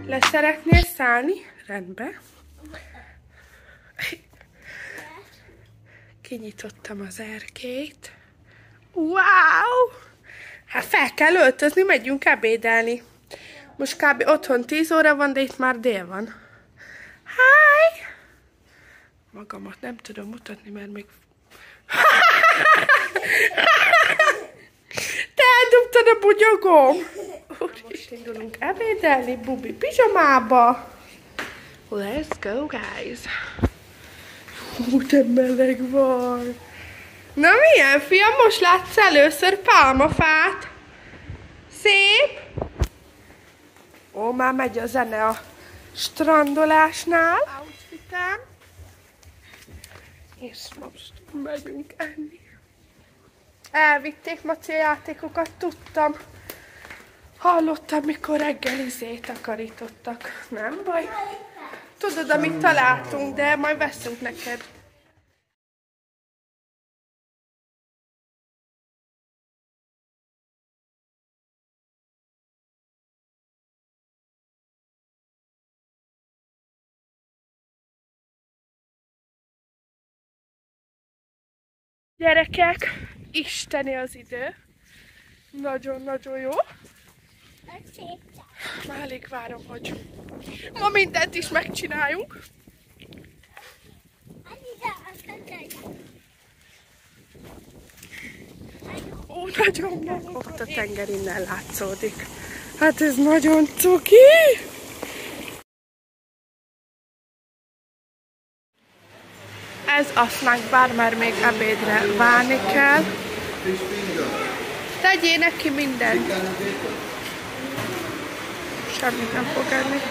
Le szeretnél szállni? Rendben. Kinyitottam az erkélyt. Wow! Hát fel kell öltözni, megyünk ebédelni. Most kb. Otthon 10 óra van, de itt már dél van. Hi! Magamat nem tudom mutatni, mert még... Te eldobtad a bugyogóm! Most indulunk ebédelni, Bubi pizsamába. Let's go, guys! De meleg van! Na milyen, fiam? Most látsz először pálmafát? Szép! Ó, már megy a zene a strandolásnál. Outfitem. És most megyünk enni. Elvitték Maci a játékokat, tudtam. Hallottam, mikor reggelizét takarítottak. Nem baj. Tudod, amit találtunk, de majd veszünk neked. Gyerekek, isteni az idő. Nagyon-nagyon jó. Már alig várom, hogy ma mindent is megcsináljunk. Ó, nagyon jó. Ott a tenger innen látszódik. Hát ez nagyon cuki. Ez a snack bar, mert még ebédre várni kell. Tegyél neki mindent. Semmit nem fog enni.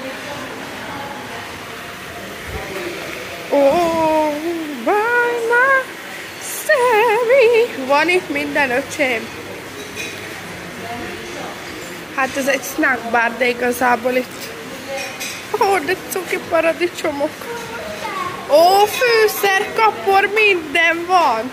Oh, by my Sammy. Van itt minden, öcsém. Hát ez egy snack bar, de igazából itt... Ó, de cuki paradicsomok. Ó, fűszer, kapor, minden van.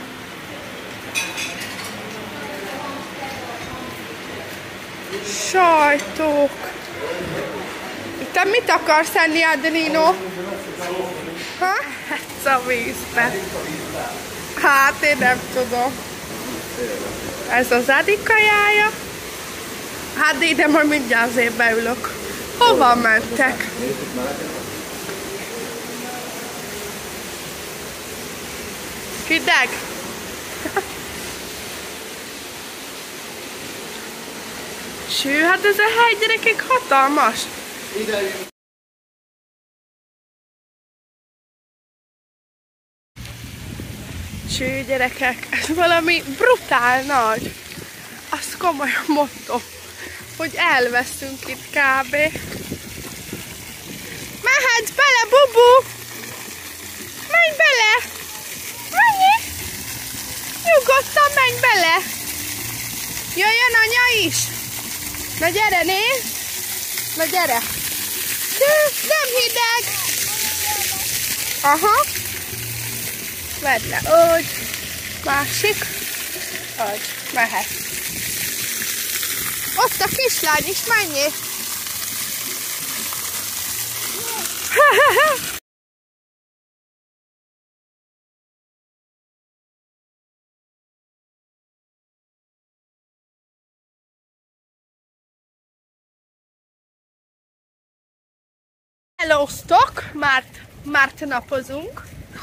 Sajtok. Te mit akarsz enni, Adelino? Ha? Ez a vízbe. Hát én nem tudom. Ez az Adi kajája. Hát ide majd mindjárt azért beülök. Hova mentek? Hideg? Ső, hát ez a hely, gyerekek, hatalmas! Ső, gyerekek, ez valami brutál nagy. Azt komolyan mondom, hogy elveszünk itt kb. Mehetsz bele, Bubu! Menj bele! Menj! Nyugodtan menj bele! Jöjjön anya is! Na gyere, nézd! Na gyere! Nem hideg! Aha! Vedd le, úgy! Másik! Úgy, mehet! Ott a kislány is, menjél! Hello-sztok! Már napozunk.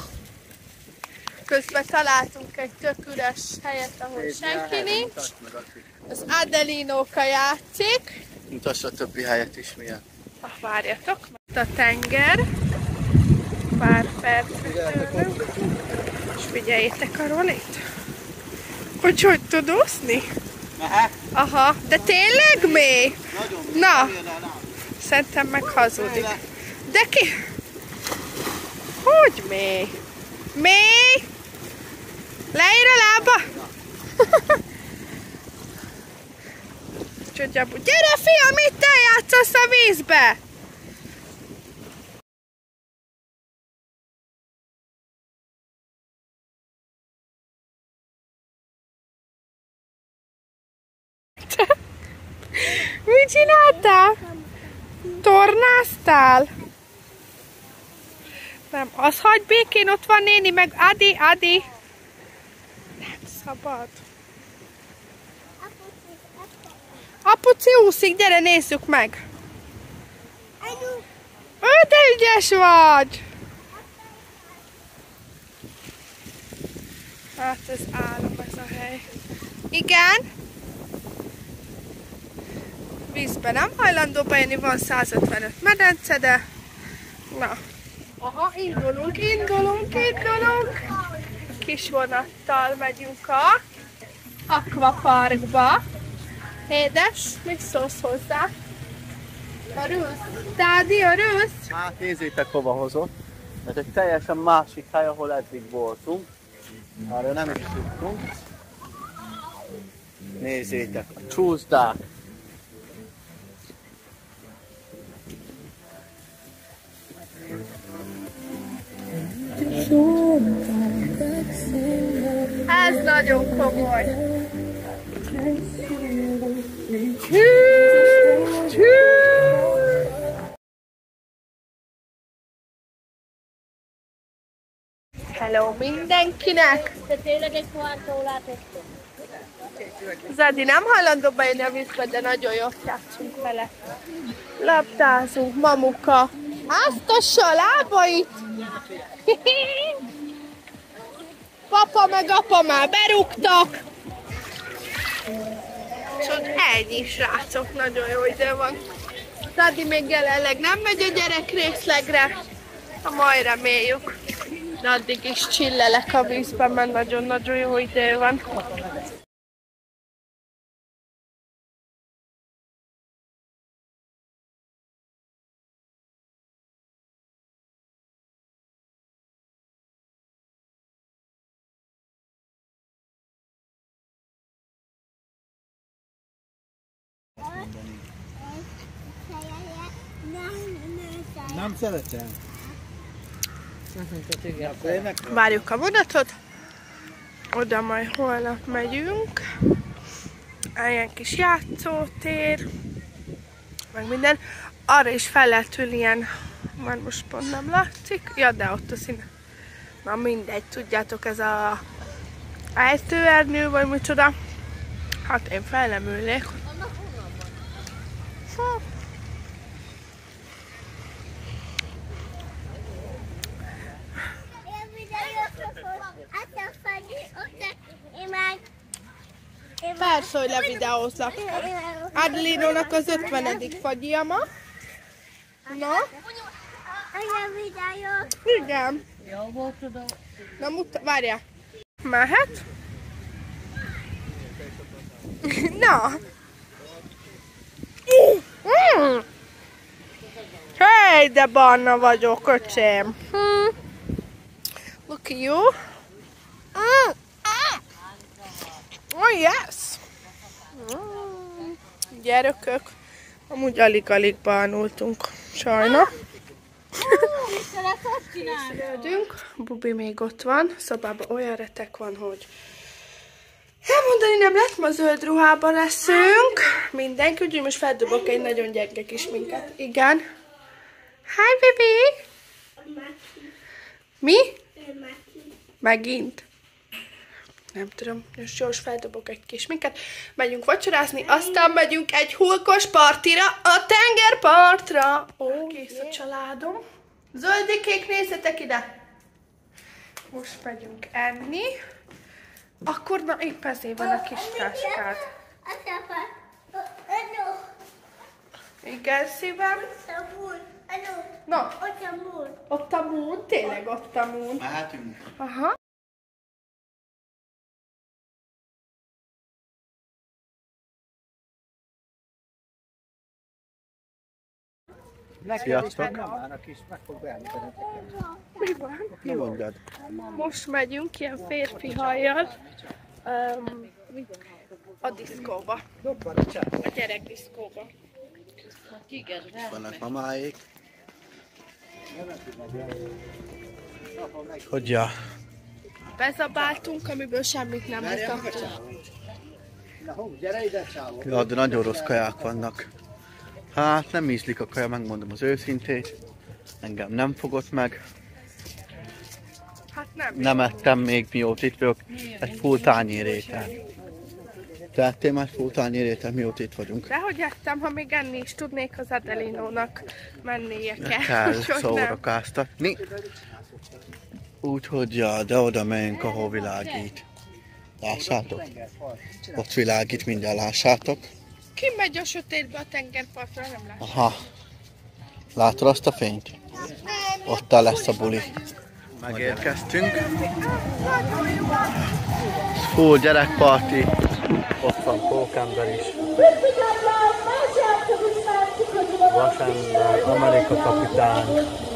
Közben találtunk egy tök üres helyet, ahol senki nincs. Az Adelinóka játszik. Mutassa a többi helyet is, milyen. Várjatok, itt a tenger. Pár percre tőlünk. És figyeljétek a Rolit. Hogy tud úszni? Aha, de tényleg mély? Na, szerintem meg hazudik. De ki? Hogy mély? Mély? Leír a lába? Csodjabú. Gyere, fiam, itt eljátszasz a vízbe! Mit csináltál? Tornáztál? Nem, az hagy békén, ott van néni, meg Adi. Nem szabad. Apuci úszik, gyere nézzük meg. De ügyes vagy. Hát ez álom ez a hely. Igen? Vízbe nem hajlandó bejönni, van 155 medence, de... Na. Aha, indulunk. Kis vonattal megyünk a akvaparkba. Édes, mit szólsz hozzá? Örülsz? Dádi, örülsz? Hát nézzétek hova hozott. Ez egy teljesen másik hely, ahol eddig voltunk. Arra nem is tudtunk. Nézzétek, a csúszdák. Ez nagyon komoly. Hello mindenkinek! Te tényleg egy kvártólát ettél? Zadi nem hajlandó bejönni a vízbe, de nagyon jót játszunk vele. Labdázunk, mamuka. Áztassa a lábait! Papa meg apa már berúgtak. Csak ennyi, srácok, nagyon jó idő van. Zadi még jelenleg nem megy a gyerek részlegre, majd reméljük. De addig is csillelek a vízben, mert nagyon-nagyon jó idő van. Nem szeretem. Várjuk a vonatot, oda majd holnap megyünk. Ilyen kis játszótér, meg minden. Arra is fel lehet ülni ilyen, már most pont nem látszik. Ja, de ott a színe. Na mindegy, tudjátok, ez a ejtőernyő, vagy micsoda. Hát én fel nem ülnék. Persze, hogy levideózlak. Adelinónak az 50. fagyja ma. Na? Igen. Na, várjál. Mehet? Na. Hey, de barna vagyok, öcsém. Look at you. Oh, yes! Gyerökök. Amúgy alig-alig bánultunk. Sajna. Készülődünk. Bubi még ott van. Szobában olyan retek van, hogy elmondani nem lehet, ma zöld ruhában leszünk. Mindenki, úgyhogy most feldobok egy nagyon gyenge kis minket. Igen. Hi, baby! Mi? Megint? Nem tudom, most Jós feldobok egy kis minket. Megyünk vacsorázni, aztán megyünk egy hulkos partira, a tengerpartra. Ó, kész a családom. Zöldikék, nézzetek ide! Most megyünk enni. Akkor na épp ezért van a kis táskád. Igen, szívem? Na, ott a mún, tényleg ott a mún. Mehetünk. Aha. Sziasztok! Mi van? Mi mondod? Most megyünk ilyen férfi hajjal a diszkóba. A gyerekdiszkóba. Itt vannak mamáik. Hogyja? Bezabáltunk, amiből semmit nem mutattunk. Ja, de nagyon rossz kaják vannak. Hát nem ízlik a kaja, megmondom az őszintét. Engem nem fogott meg. Hát nem. Nem ettem még, mióta itt vagyok. Egy full tányérétel. Te ettél már full tányérétel, mióta itt vagyunk? Dehogy ettem, ha még enni is tudnék, az Adelinónak mennie kell. Kell Úgyhogy nem. szórakoztatni. Úgyhogy ja, de oda megyünk, ahol világít. Lássátok? Ott világít, mindjárt lássátok. Ki megy a sötétbe a tengerpartra, nem lát. Aha. Látod azt a fényt? Ott lesz a buli. Megérkeztünk. Full gyerekparti. Ott van pókember is. Vasember, Amerika kapitány.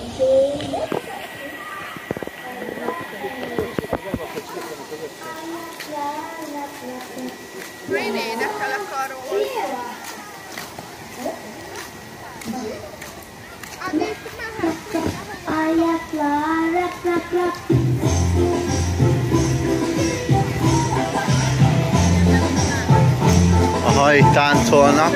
Én énekelek arról. Aha, itt táncolnak.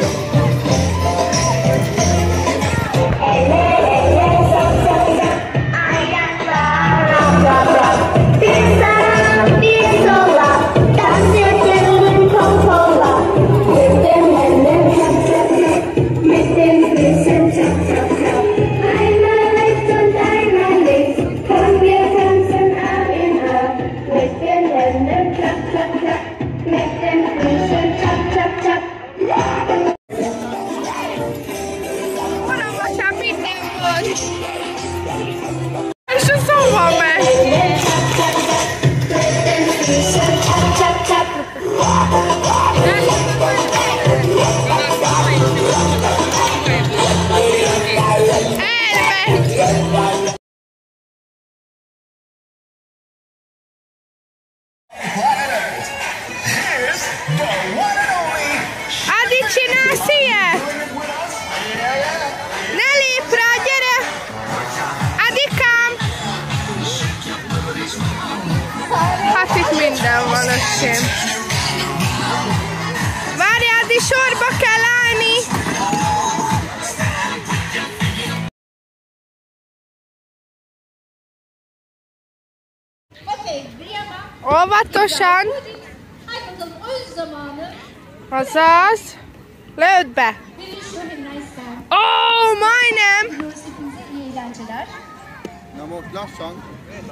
És a szóval megy! Elmegy! Adi, csinálsz ilyet? Ne lép rá, gyere! Adikám! Hát itt minden van, öcsém. Várjál, Adi, sorba kell állni! Óvatosan! Azaz! Lőd be! Ó, majdnem! Na most lassan.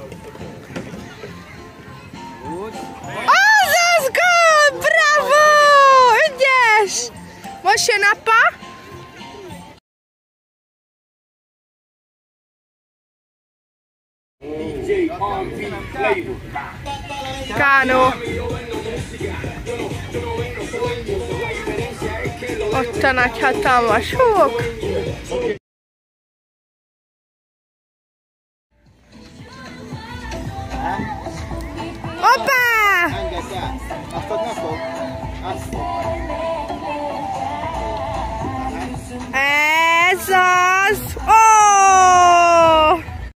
Úgy. Azaz, gól! Bravo! Ügyes! Most jön apa! Kánó! Ott a nagy hatalmas hók! Hoppá! Engedd el! Azt ott ne fog. Azt fog. Ez az! Ó!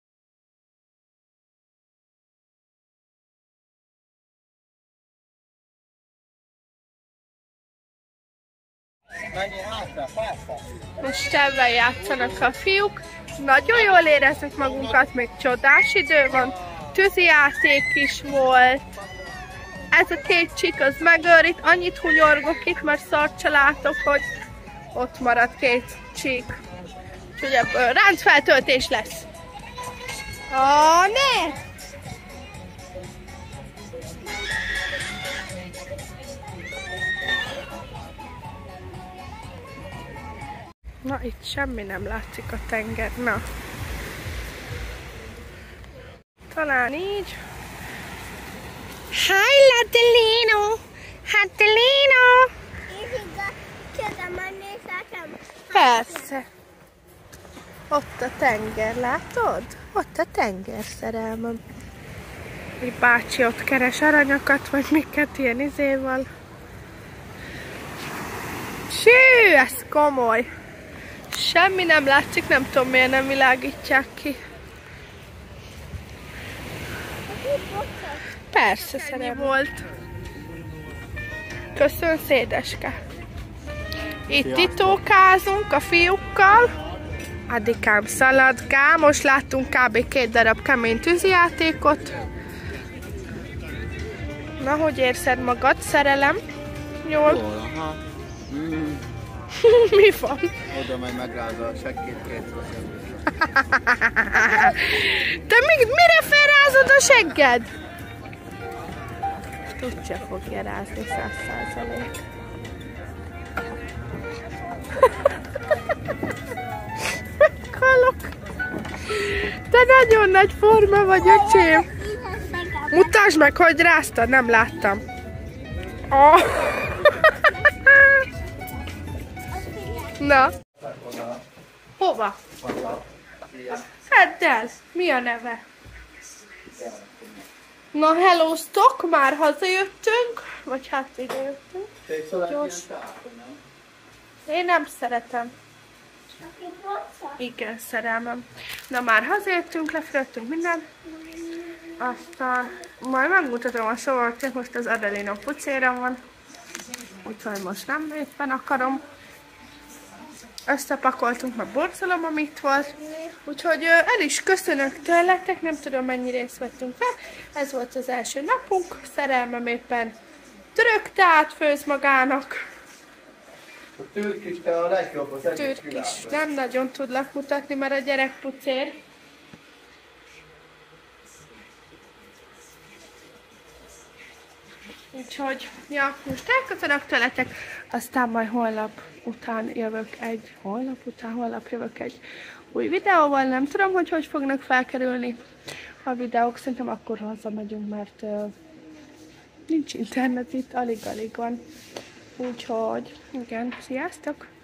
Menjél hátra, persze. Most ebben játszanak a fiúk. Nagyon jól érezzük magunkat, még csodás idő van. Tűzijáték is volt. Ez a két csík az megőr, itt annyit hunyorgok itt, mert szart se látok, hogy ott marad két csík. Úgyhogy ebből ráncfeltöltés lesz. Ó, ne! Na, itt semmi nem látszik a tenger. Na. Talán így. Hi, Adelino! Adelino! Persze. Ott a tenger, látod? Ott a tenger, szerelmem. Egy bácsi ott keres aranyakat, vagy miket ilyen izéval. Sű, ez komoly. Semmi nem látszik, nem tudom miért nem világítják ki. Persze, szerelem volt. Köszön, szédeske. Itt titókázunk a fiúkkal. Adikám szaladgál, most láttunk kb. 2 darab kemény tűzijátékot. Na, hogy érzed magad, szerelem? Jól? Jól, aha. Mi van? Oda majd megrázza a seggét 2 Te mire felrázod a segged? Tudja fogja rázni 100%. Meghalok. Te nagyon nagy forma vagy, öcsém. Mutasd meg, hogy ráztad, nem láttam. Oh. Na. Hova? Szedd el. Mi a neve? Na, hellóztok, már hazajöttünk. Vagy hát ide jöttünk. Gyors. Én nem szeretem. Igen, szerelmem. Na, már hazajöttünk, lefröttünk minden. Aztán majd megmutatom a sovart, most az Adelina pucéra van. Úgyhogy most nem éppen akarom. Összepakoltunk, meg borzalom, amit volt. Úgyhogy el is köszönök tőletek, nem tudom mennyi részt vettünk fel. Ez volt az első napunk. Szerelmem éppen trögtát főz magának. A türkis te a legjobb az egész Türkis. világban. Nem nagyon tudlak mutatni, mert a gyerek pucér. Úgyhogy, ja, most elköszönök tőletek, aztán majd holnap jövök egy új videóval, nem tudom, hogy fognak felkerülni a videók, szerintem akkor hazamegyünk, mert nincs internet itt, alig-alig van. Úgyhogy, igen, sziasztok!